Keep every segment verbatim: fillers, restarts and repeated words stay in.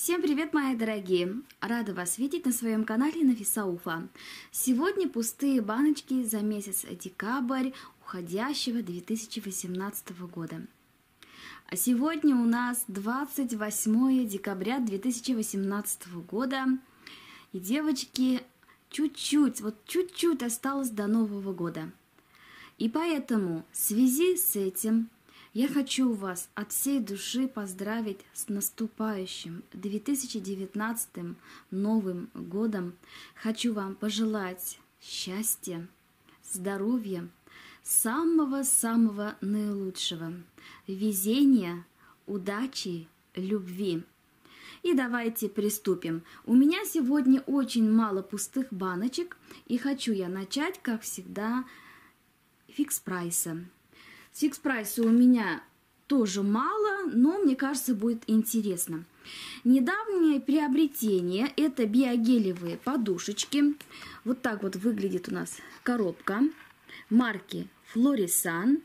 Всем привет, мои дорогие! Рада вас видеть на своем канале Нафиса Уфа. Сегодня пустые баночки за месяц декабрь уходящего две тысячи восемнадцатого года. А сегодня у нас двадцать восьмое декабря две тысячи восемнадцатого года. И, девочки, чуть-чуть, вот чуть-чуть осталось до Нового года. И поэтому в связи с этим я хочу вас от всей души поздравить с наступающим две тысячи девятнадцатым Новым годом. Хочу вам пожелать счастья, здоровья, самого-самого наилучшего, везения, удачи, любви. И давайте приступим. У меня сегодня очень мало пустых баночек, и хочу я начать, как всегда, фикс-прайса. Фикс-прайса у меня тоже мало, но мне кажется, будет интересно. Недавнее приобретение – это биогелевые подушечки. Вот так вот выглядит у нас коробка марки Florisan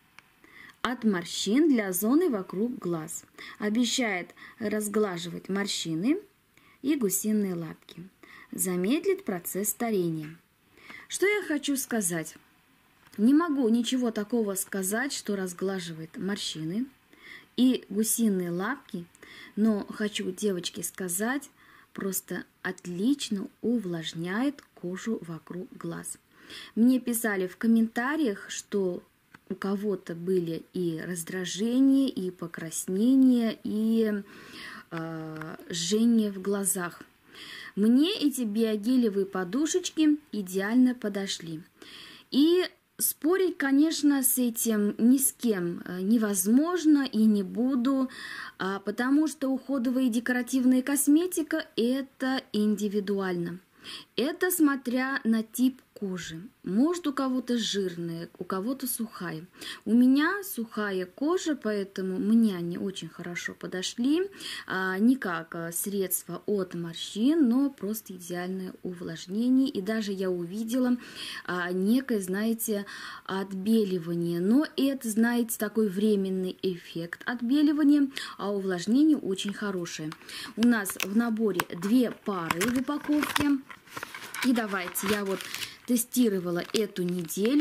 от морщин для зоны вокруг глаз. Обещает разглаживать морщины и гусиные лапки. Замедлит процесс старения. Что я хочу сказать? Не могу ничего такого сказать, что разглаживает морщины и гусиные лапки, но хочу, девочки, сказать, просто отлично увлажняет кожу вокруг глаз. Мне писали в комментариях, что у кого-то были и раздражения, и покраснения, и э, жжение в глазах. Мне эти биогелевые подушечки идеально подошли. И спорить, конечно, с этим ни с кем невозможно и не буду, потому что уходовая и декоративная косметика – это индивидуально. Это смотря на тип кожи. Может, у кого-то жирная, у кого-то сухая. У меня сухая кожа, поэтому мне они очень хорошо подошли. А, не как средство от морщин, но просто идеальное увлажнение. И даже я увидела а, некое, знаете, отбеливание. Но это, знаете, такой временный эффект отбеливания, а увлажнение очень хорошее. У нас в наборе две пары в упаковке. И давайте, я вот тестировала эту неделю.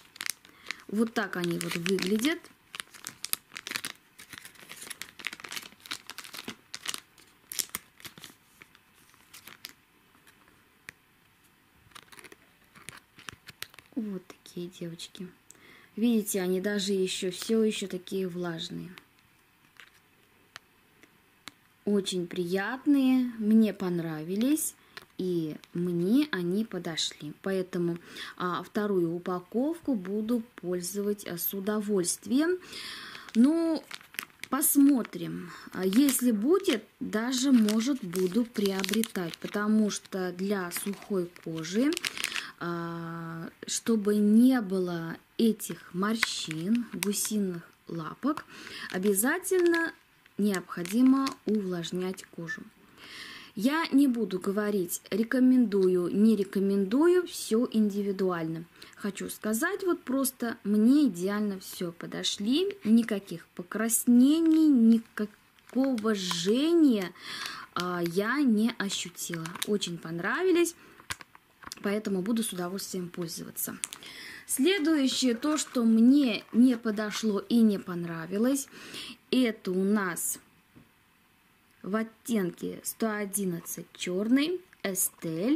Вот так они вот выглядят. Вот такие, девочки. Видите, они даже еще все еще такие влажные. Очень приятные, мне понравились. И мне они подошли. Поэтому а, вторую упаковку буду пользовать а, с удовольствием. Ну, посмотрим. Если будет, даже, может, буду приобретать. Потому что для сухой кожи, а, чтобы не было этих морщин, гусиных лапок, обязательно необходимо увлажнять кожу. Я не буду говорить рекомендую, не рекомендую, все индивидуально. Хочу сказать, вот просто мне идеально все подошли, никаких покраснений, никакого жжения а, я не ощутила. Очень понравились, поэтому буду с удовольствием пользоваться. Следующее, то, что мне не подошло и не понравилось, это у нас в оттенке сто одиннадцать черный, Estelle,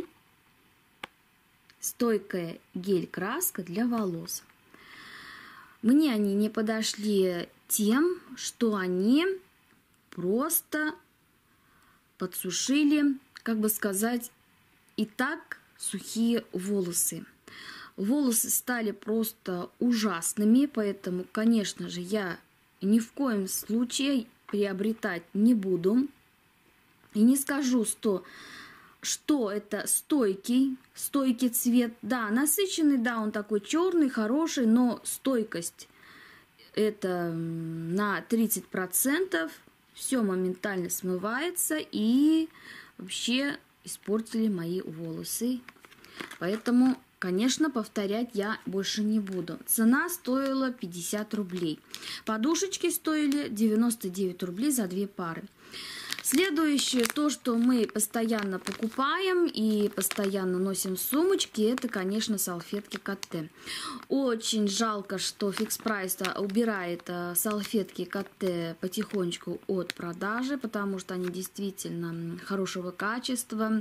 стойкая гель-краска для волос. Мне они не подошли тем, что они просто подсушили, как бы сказать, и так сухие волосы. Волосы стали просто ужасными, поэтому, конечно же, я ни в коем случае приобретать не буду. И не скажу, что, что это стойкий, стойкий цвет. Да, насыщенный, да, он такой черный, хороший, но стойкость это на тридцать процентов. Все моментально смывается и вообще испортили мои волосы. Поэтому, конечно, повторять я больше не буду. Цена стоила пятьдесят рублей. Подушечки стоили девяносто девять рублей за две пары. Следующее, то, что мы постоянно покупаем и постоянно носим в сумочке, это, конечно, салфетки Котте. Очень жалко, что Fix Price убирает салфетки Котте потихонечку от продажи, потому что они действительно хорошего качества,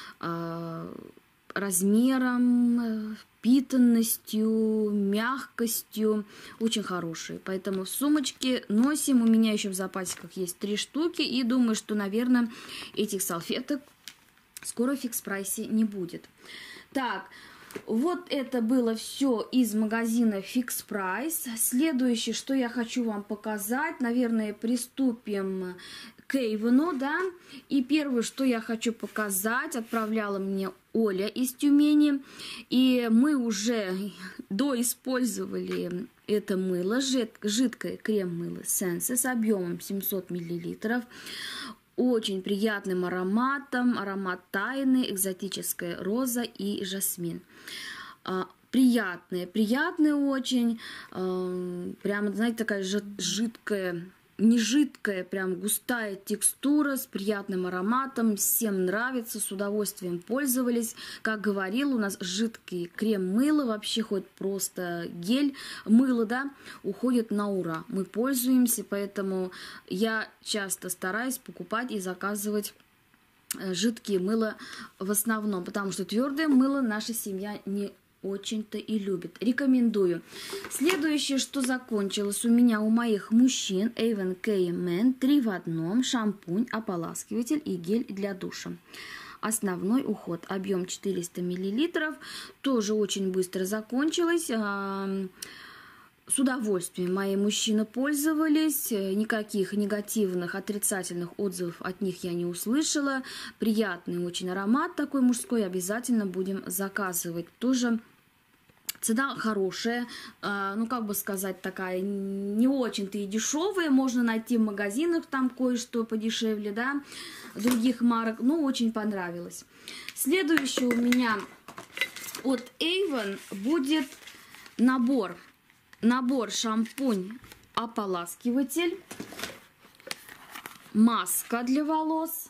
размером, впитанностью, мягкостью, очень хорошие. Поэтому в сумочке носим. У меня еще в запасиках есть три штуки. И думаю, что, наверное, этих салфеток скоро в Fix Price не будет. Так, вот это было все из магазина Fix Price. Следующее, что я хочу вам показать, наверное, приступим к Avon, да. И первое, что я хочу показать, отправляла мне Оля из Тюмени. И мы уже доиспользовали это мыло, жидкое крем-мыло Sense с объемом семьсот миллилитров. Очень приятным ароматом, аромат тайны, экзотическая роза и жасмин. Приятные, приятные очень, прямо, знаете, такая жидкая, не жидкая, прям густая текстура с приятным ароматом. Всем нравится, с удовольствием пользовались. Как говорил, у нас жидкий крем-мыло, вообще хоть просто гель-мыло, да, уходит на ура. Мы пользуемся, поэтому я часто стараюсь покупать и заказывать жидкие мыла в основном, потому что твердое мыло наша семья не очень-то и любит. Рекомендую. Следующее, что закончилось у меня, у моих мужчин, Avon K-Men, три в одном, шампунь, ополаскиватель и гель для душа. Основной уход, объем четыреста миллилитров, тоже очень быстро закончилось. С удовольствием мои мужчины пользовались, никаких негативных, отрицательных отзывов от них я не услышала. Приятный очень аромат такой мужской, обязательно будем заказывать. Тоже цена хорошая, ну как бы сказать, такая не очень-то и дешевая, можно найти в магазинах там кое-что подешевле, да, других марок, но очень понравилось. Следующее у меня от Avon будет набор. Набор шампунь, ополаскиватель, маска для волос,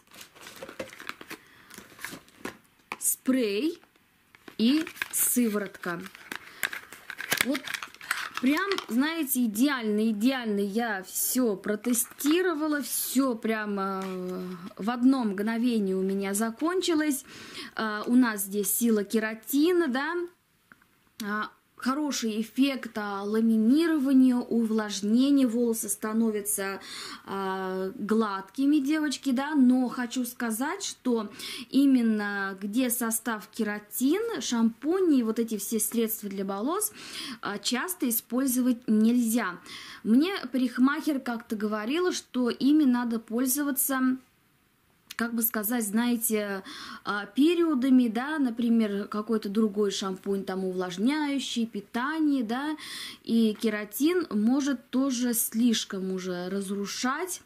спрей и сыворотка. Вот прям, знаете, идеально, идеально я все протестировала, все прямо в одно мгновение у меня закончилось. У нас здесь сила кератина, да, хороший эффект ламинирования, увлажнения, волосы становятся э, гладкими, девочки, да, но хочу сказать, что именно где состав кератин, шампуни и вот эти все средства для волос э, часто использовать нельзя. Мне парикмахер как-то говорила, что ими надо пользоваться, как бы сказать, знаете, периодами, да, например, какой-то другой шампунь, там, увлажняющий, питание, да, и кератин может тоже слишком уже разрушать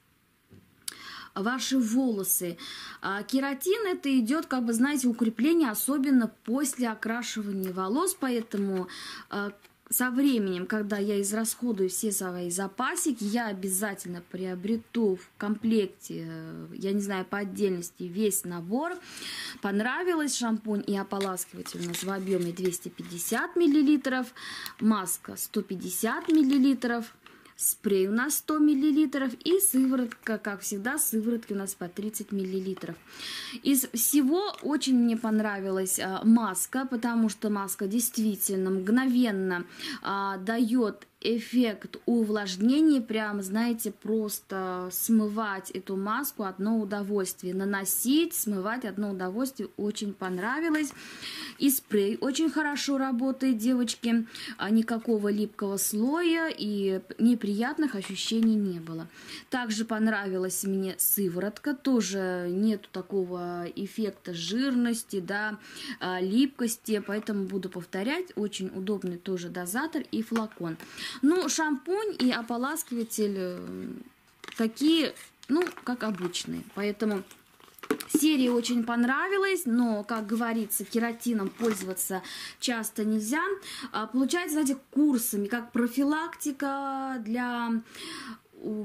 ваши волосы. Кератин это идет, как бы, знаете, укрепление, особенно после окрашивания волос, поэтому со временем, когда я израсходую все свои запасики, я обязательно приобрету в комплекте, я не знаю, по отдельности весь набор. Понравилось, шампунь и ополаскиватель у нас в объеме двести пятьдесят миллилитров, маска сто пятьдесят миллилитров, спрей у нас сто миллилитров и сыворотка, как всегда, сыворотки у нас по тридцать миллилитров. Из всего очень мне понравилась а, маска, потому что маска действительно мгновенно а, дает эффект увлажнения, прям, знаете, просто смывать эту маску одно удовольствие, наносить, смывать одно удовольствие, очень понравилось. И спрей очень хорошо работает, девочки, никакого липкого слоя и неприятных ощущений не было. Также понравилась мне сыворотка, тоже нету такого эффекта жирности, да, липкости, поэтому буду повторять, очень удобный тоже дозатор и флакон. Ну, шампунь и ополаскиватель такие, ну, как обычные. Поэтому серия очень понравилась, но, как говорится, кератином пользоваться часто нельзя. Получается, знаете, курсами, как профилактика для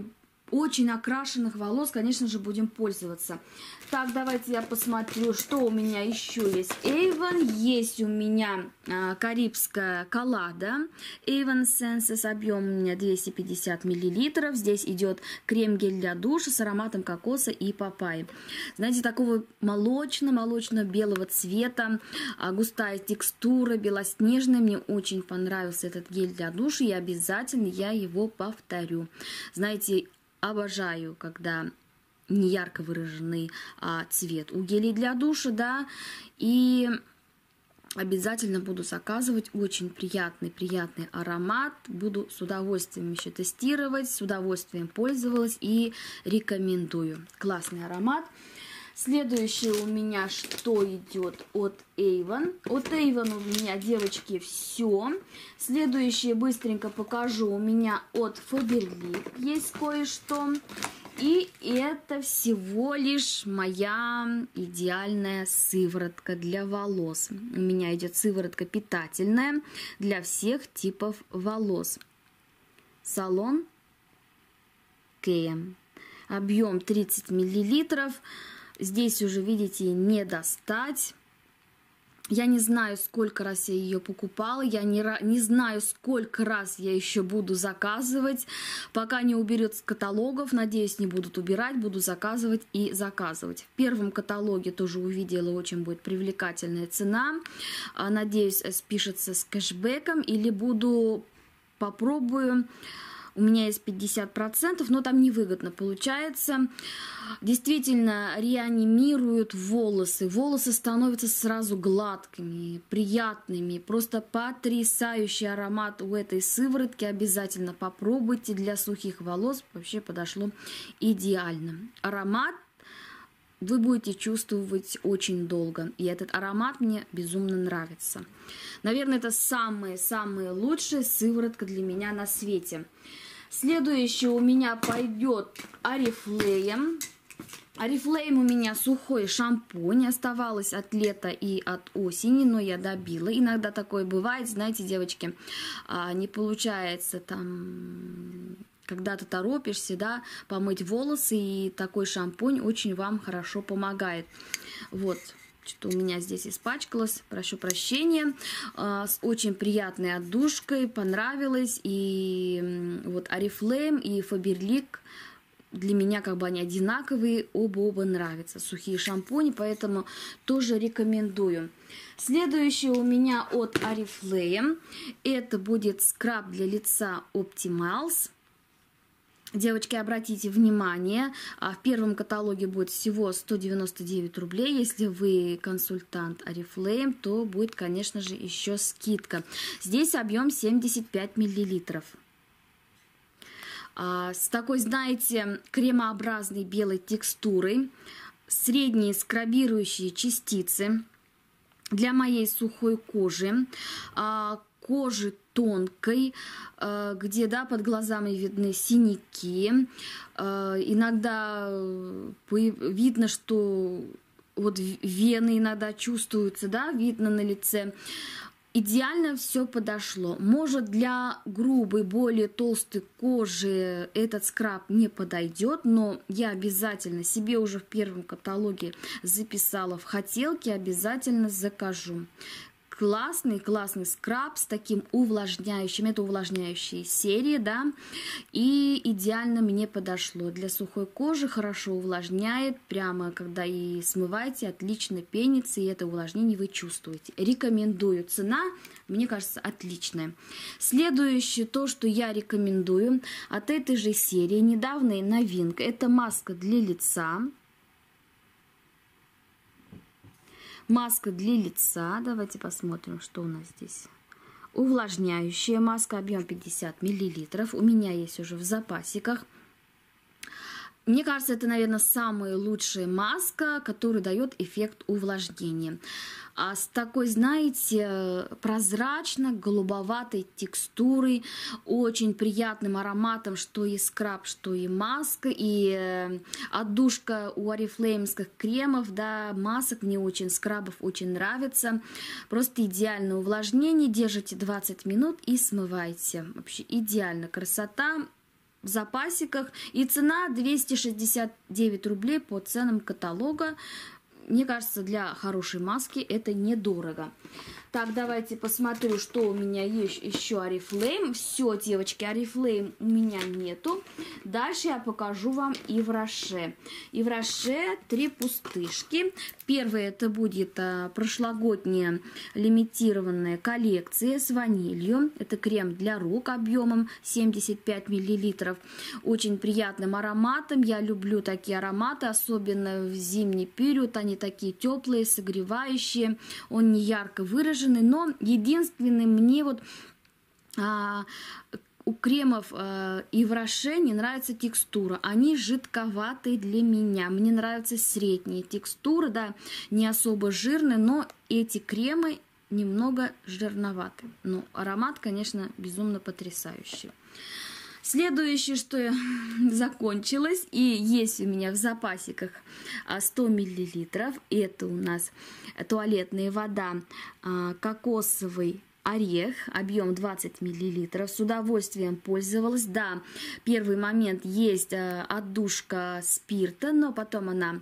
очень окрашенных волос, конечно же, будем пользоваться. Так, давайте я посмотрю, что у меня еще есть. Avon, есть у меня а, карибская коллада. Avon Senses, объем у меня двести пятьдесят миллилитров. Здесь идет крем-гель для душа с ароматом кокоса и папайи. Знаете, такого молочно-молочно-белого цвета, а, густая текстура, белоснежная. Мне очень понравился этот гель для душа, и обязательно я его повторю. Знаете, обожаю, когда не ярко выраженный а, цвет у гелей для душа, да, и обязательно буду заказывать. Очень приятный, приятный аромат. Буду с удовольствием еще тестировать, с удовольствием пользовалась и рекомендую. Классный аромат. Следующее у меня что идет от Avon. От Avon у меня, девочки, все. Следующее быстренько покажу. У меня от Faberlic есть кое-что. И это всего лишь моя идеальная сыворотка для волос. У меня идет сыворотка питательная для всех типов волос. Салон Кея. Объем тридцать миллилитров. Здесь уже, видите, не достать. Я не знаю, сколько раз я ее покупала, я не, не знаю, сколько раз я еще буду заказывать, пока не уберет с каталогов. Надеюсь, не будут убирать, буду заказывать и заказывать. В первом каталоге тоже увидела, очень будет привлекательная цена. Надеюсь, спишется с кэшбэком или буду, попробую. У меня есть пятьдесят процентов, но там невыгодно получается. Действительно, реанимируют волосы. Волосы становятся сразу гладкими, приятными. Просто потрясающий аромат у этой сыворотки. Обязательно попробуйте. Для сухих волос вообще подошло идеально. Аромат вы будете чувствовать очень долго. И этот аромат мне безумно нравится. Наверное, это самая-самая лучшая сыворотка для меня на свете. Следующее у меня пойдет Oriflame. Oriflame у меня сухой шампунь. Оставалось от лета и от осени, но я добила. Иногда такое бывает, знаете, девочки, не получается там... Когда ты торопишься, да, помыть волосы, и такой шампунь очень вам хорошо помогает. Вот, что-то у меня здесь испачкалось, прошу прощения. С очень приятной отдушкой, понравилось. И вот Oriflame и Faberlic, для меня как бы они одинаковые, оба-оба нравятся. Сухие шампуни, поэтому тоже рекомендую. Следующее у меня от Oriflame, это будет скраб для лица Optimals. Девочки, обратите внимание, в первом каталоге будет всего сто девяносто девять рублей. Если вы консультант Oriflame, то будет, конечно же, еще скидка. Здесь объем семьдесят пять миллилитров. С такой, знаете, кремообразной белой текстурой, средние скрабирующие частицы для моей сухой кожи, кожи тонкой, где, да, под глазами видны синяки. Иногда видно, что вот вены иногда чувствуются, да, видно на лице. Идеально все подошло. Может, для грубой, более толстой кожи этот скраб не подойдет, но я обязательно себе уже в первом каталоге записала в хотелки, обязательно закажу. Классный, классный скраб с таким увлажняющим, это увлажняющие серии, да, и идеально мне подошло. Для сухой кожи хорошо увлажняет, прямо когда и смываете, отлично пенится, и это увлажнение вы чувствуете. Рекомендую, цена, мне кажется, отличная. Следующее, то, что я рекомендую от этой же серии, недавняя новинка, это маска для лица. Маска для лица. Давайте посмотрим, что у нас здесь. Увлажняющая маска, объем пятьдесят миллилитров. У меня есть уже в запасиках. Мне кажется, это, наверное, самая лучшая маска, которая дает эффект увлажнения. А с такой, знаете, прозрачно-голубоватой текстурой, очень приятным ароматом, что и скраб, что и маска, и отдушка у орифлеймских кремов, да, масок мне очень, скрабов очень нравится. Просто идеальное увлажнение, держите двадцать минут и смывайте. Вообще идеально, красота. в запасиках. И цена двести шестьдесят девять рублей по ценам каталога. Мне кажется, для хорошей маски это недорого. Так, давайте посмотрю, что у меня есть еще Oriflame. Все, девочки, Oriflame у меня нету. Дальше я покажу вам Ив Роше. Ив Роше три пустышки. Первая это будет а, прошлогодняя лимитированная коллекция с ванилью. Это крем для рук объемом семьдесят пять миллилитров. Очень приятным ароматом. Я люблю такие ароматы, особенно в зимний период. Они такие теплые, согревающие. Он не ярко выраженный. Но единственный мне вот а, у кремов а, Ив Роше не нравится текстура. Они жидковатые для меня. Мне нравится средняя текстура, да, не особо жирная, но эти кремы немного жирноваты. Но аромат, конечно, безумно потрясающий. Следующее, что закончилось и есть у меня в запасиках сто миллилитров, это у нас туалетная вода кокосовый орех, объем двадцать миллилитров. С удовольствием пользовалась. Да, первый момент есть отдушка спирта, но потом она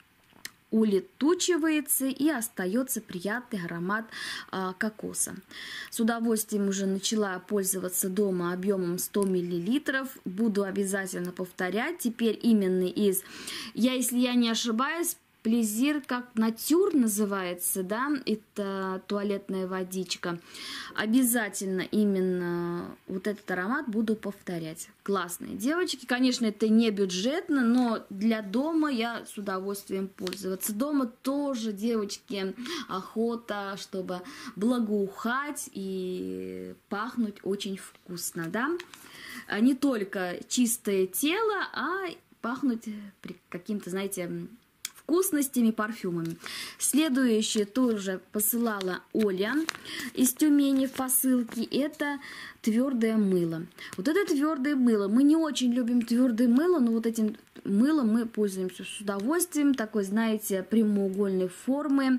улетучивается и остается приятный аромат а, кокоса. С удовольствием уже начала пользоваться дома объемом сто миллилитров. Буду обязательно повторять. Теперь именно из, я, если я не ошибаюсь, Плезир, как натюр называется, да, это туалетная водичка. Обязательно именно вот этот аромат буду повторять. Классные девочки. Конечно, это не бюджетно, но для дома я с удовольствием пользоваться. Дома тоже, девочки, охота, чтобы благоухать и пахнуть очень вкусно, да. Не только чистое тело, а пахнуть каким-то, знаете, вкусностями, парфюмами. Следующее тоже посылала Оля из Тюмени в посылке. Это твердое мыло. Вот это твердое мыло. Мы не очень любим твердое мыло, но вот этим мылом мы пользуемся с удовольствием. Такой, знаете, прямоугольной формы.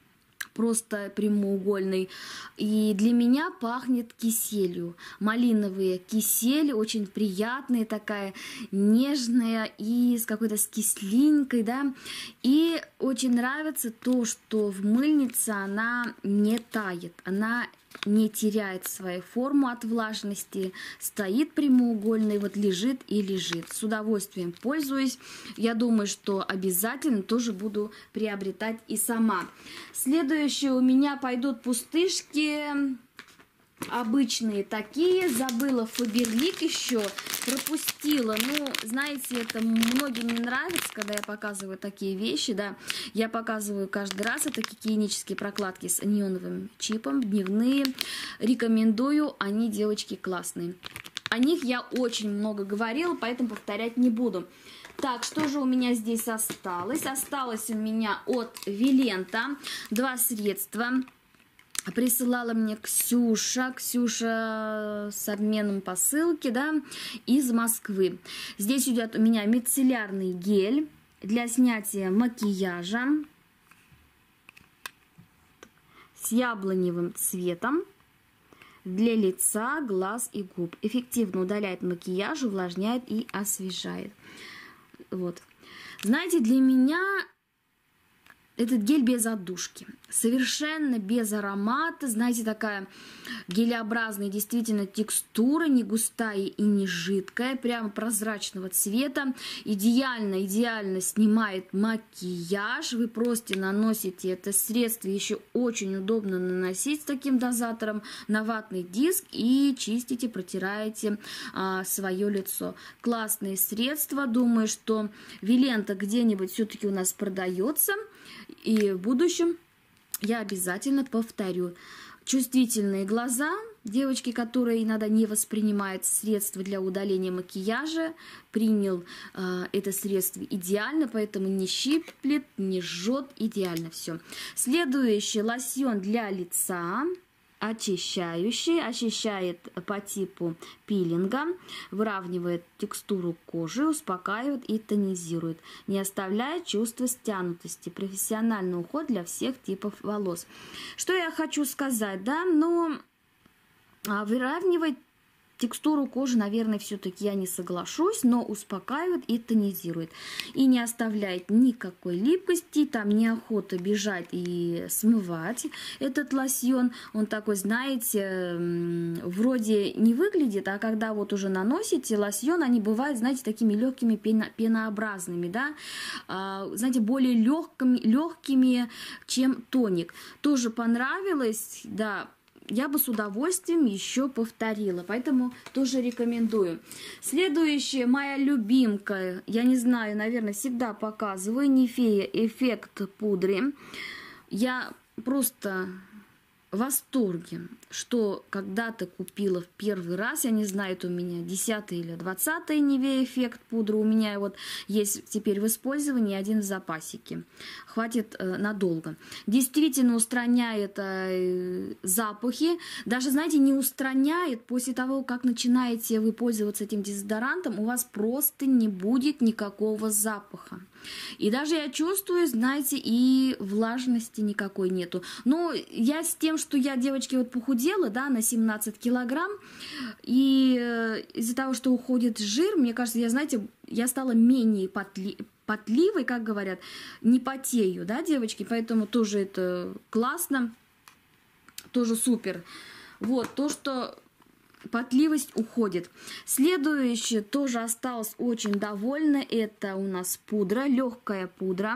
Просто прямоугольный. И для меня пахнет киселью. Малиновые кисели, очень приятные, такая нежная и с какой-то с кислинкой, да. И очень нравится то, что в мыльнице она не тает, она не теряет свою форму от влажности, стоит прямоугольный, вот лежит и лежит. С удовольствием пользуюсь. Я думаю, что обязательно тоже буду приобретать и сама. Следующие у меня пойдут пустышки. Обычные такие. Забыла Фаберлик еще. Пропустила. Ну, знаете, это многим не нравится, когда я показываю такие вещи, да. Я показываю каждый раз. Это гигиенические прокладки с неоновым чипом. Дневные. Рекомендую. Они, девочки, классные. О них я очень много говорила, поэтому повторять не буду. Так, что же у меня здесь осталось? Осталось у меня от Вилента два средства. Присылала мне Ксюша, Ксюша с обменом посылки, да, из Москвы. Здесь идет у меня мицеллярный гель для снятия макияжа с яблоневым цветом для лица, глаз и губ. Эффективно удаляет макияж, увлажняет и освежает. Вот. Знаете, для меня этот гель без отдушки, совершенно без аромата, знаете, такая гелеобразная действительно текстура, не густая и не жидкая, прямо прозрачного цвета, идеально, идеально снимает макияж, вы просто наносите это средство, еще очень удобно наносить с таким дозатором на ватный диск и чистите, протираете а, свое лицо. Классные средства, думаю, что Вилента где-нибудь все-таки у нас продается. И в будущем я обязательно повторю. Чувствительные глаза, девочки, которые иногда не воспринимают средства для удаления макияжа, принял э, это средство идеально, поэтому не щиплет, не жжет, идеально все. Следующий лосьон для лица. Очищающий, очищает по типу пилинга, выравнивает текстуру кожи, успокаивает и тонизирует, не оставляет чувства стянутости. Профессиональный уход для всех типов волос. Что я хочу сказать, да, но выравнивать текстуру кожи, наверное, все-таки я не соглашусь, но успокаивает и тонизирует. И не оставляет никакой липкости, там неохота бежать и смывать этот лосьон. Он такой, знаете, вроде не выглядит, а когда вот уже наносите лосьон, они бывают, знаете, такими легкими пено, пенообразными, да, а, знаете, более легкими, легкими, чем тоник. Тоже понравилось, да. Я бы с удовольствием еще повторила, поэтому тоже рекомендую. Следующая моя любимка, я не знаю, наверное, всегда показываю, Нивея эффект пудры. Я просто в восторге, что когда-то купила в первый раз, я не знаю, это у меня десятый или двадцатый Нивея эффект пудра, у меня вот есть теперь в использовании, один в запасике, хватит э, надолго. Действительно устраняет э, запахи, даже, знаете, не устраняет, после того, как начинаете вы пользоваться этим дезодорантом, у вас просто не будет никакого запаха. И даже я чувствую, знаете, и влажности никакой нету. Но я с тем, что я, девочки, вот похудела, да, на семнадцать килограмм, и из-за того, что уходит жир, мне кажется, я, знаете, я стала менее потли... потливой, как говорят, не потею, да, девочки, поэтому тоже это классно, тоже супер. Вот, то, что... потливость уходит. Следующее тоже осталось очень довольна. Это у нас пудра, легкая пудра.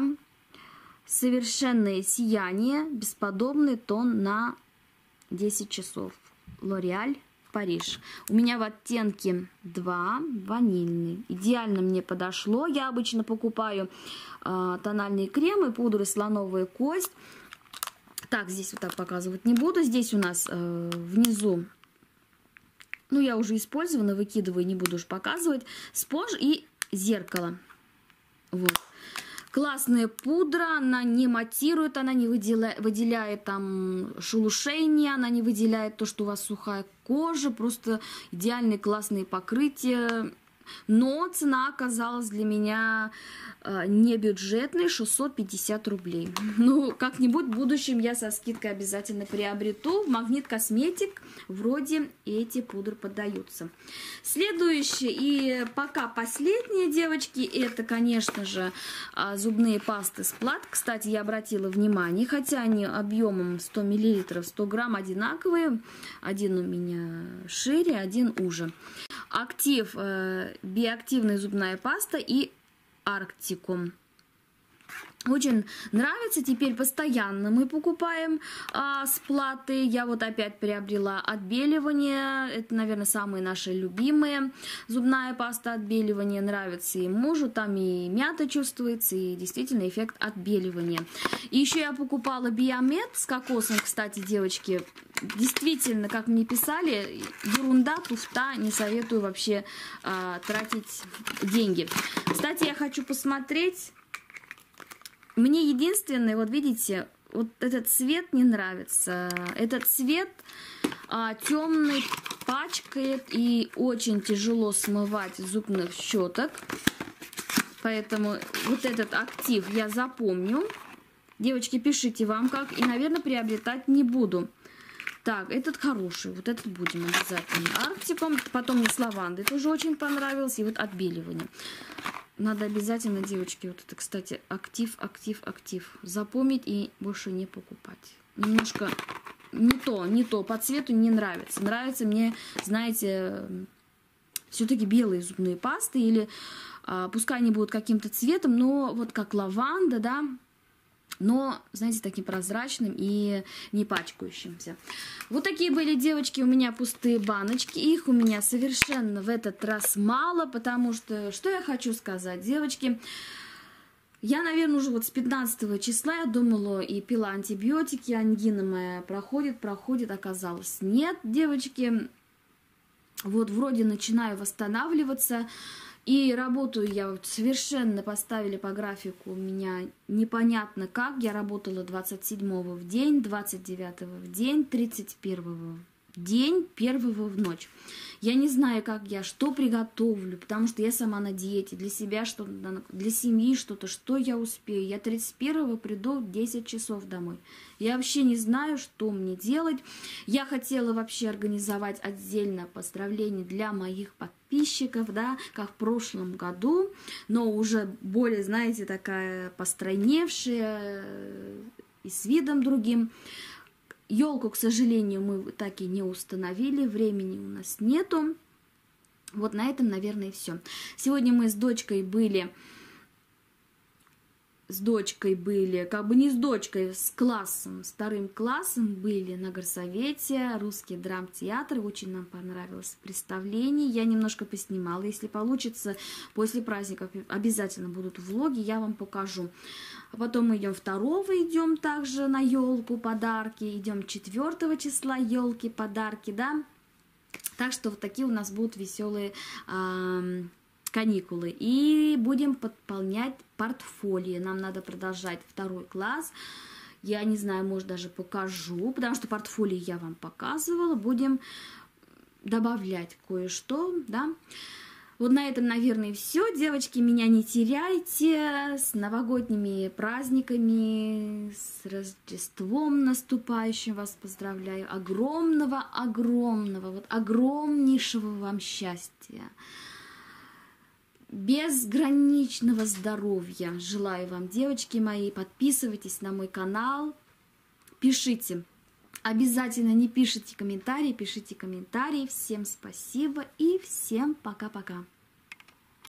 Совершенное сияние, бесподобный тон на десять часов. Лореаль, Париж. У меня в оттенке два, ванильный. Идеально мне подошло. Я обычно покупаю э, тональные кремы, пудры слоновая кость. Так, здесь вот так показывать не буду. Здесь у нас э, внизу, ну, я уже использована, выкидываю, не буду уж показывать. Спонж и зеркало. Вот. Классная пудра, она не матирует, она не выделяет, выделяет там шелушение, она не выделяет то, что у вас сухая кожа. Просто идеальные классные покрытия. Но цена оказалась для меня э, не бюджетной, шестьсот пятьдесят рублей. Ну, как-нибудь в будущем я со скидкой обязательно приобрету. В Магнит Косметик вроде эти пудры поддаются. Следующее и пока последние, девочки, это, конечно же, э, зубные пасты Сплат. Кстати, я обратила внимание, хотя они объемом сто миллилитров, сто грамм одинаковые. Один у меня шире, один уже. Актив, э, биоактивная зубная паста и Арктикум. Очень нравится, теперь постоянно мы покупаем а, сплаты. Я вот опять приобрела отбеливание. Это, наверное, самые наши любимые. Зубная паста отбеливания нравится и мужу. Там и мята чувствуется, и действительно эффект отбеливания. И еще я покупала Биомед с кокосом, кстати, девочки. Действительно, как мне писали, ерунда, туфта, не советую вообще а, тратить деньги. Кстати, я хочу посмотреть. Мне единственное, вот видите, вот этот цвет не нравится. Этот цвет а, темный, пачкает и очень тяжело смывать зубных щеток. Поэтому вот этот актив я запомню. Девочки, пишите вам как. И, наверное, приобретать не буду. Так, этот хороший, вот этот будем обязательно. Арктиком, потом мне с лавандой тоже очень понравился. И вот отбеливание. Надо обязательно, девочки, вот это, кстати, актив, актив, актив. Запомнить и больше не покупать. Немножко не то, не то. По цвету не нравится. Нравится мне, знаете, все-таки белые зубные пасты. Или а, пускай они будут каким-то цветом, но вот как лаванда, да. Но, знаете, таким прозрачным и не пачкающимся. Вот такие были, девочки, у меня пустые баночки. Их у меня совершенно в этот раз мало, потому что, что я хочу сказать, девочки, я, наверное, уже вот с пятнадцатого числа я думала и пила антибиотики, ангина моя проходит, проходит, оказалось нет, девочки. Вот вроде начинаю восстанавливаться. И работаю я вот совершенно, поставили по графику у меня непонятно как. Я работала двадцать седьмого в день, двадцать девятого в день, тридцать первого день первого в ночь. Я не знаю, как я, что приготовлю, потому что я сама на диете, для себя что-то, для семьи что-то, что я успею. Я тридцать первого приду в десять часов домой. Я вообще не знаю, что мне делать. Я хотела вообще организовать отдельно поздравление для моих подписчиков, да, как в прошлом году, но уже более, знаете, такая постройневшая и с видом другим. Елку, к сожалению, мы так и не установили, времени у нас нету. Вот на этом, наверное, и все. Сегодня мы с дочкой были, с дочкой были, как бы не с дочкой, с классом, с вторым классом были на горсовете, русский драмтеатр. Очень нам понравилось представление. Я немножко поснимала. Если получится, после праздников обязательно будут влоги, я вам покажу. А потом мы идем второго, идем также на елку подарки, идем четвёртого числа елки подарки, да. Так что вот такие у нас будут веселые э, каникулы. И будем подполнять портфолио. Нам надо продолжать второй класс. Я не знаю, может даже покажу, потому что портфолио я вам показывала. Будем добавлять кое-что, да. Вот на этом, наверное, все. Девочки, меня не теряйте. С новогодними праздниками, с Рождеством наступающим вас поздравляю. Огромного, огромного, вот огромнейшего вам счастья. Безграничного здоровья. Желаю вам, девочки мои. Подписывайтесь на мой канал. Пишите. Обязательно не пишите комментарии, пишите комментарии. Всем спасибо и всем пока-пока.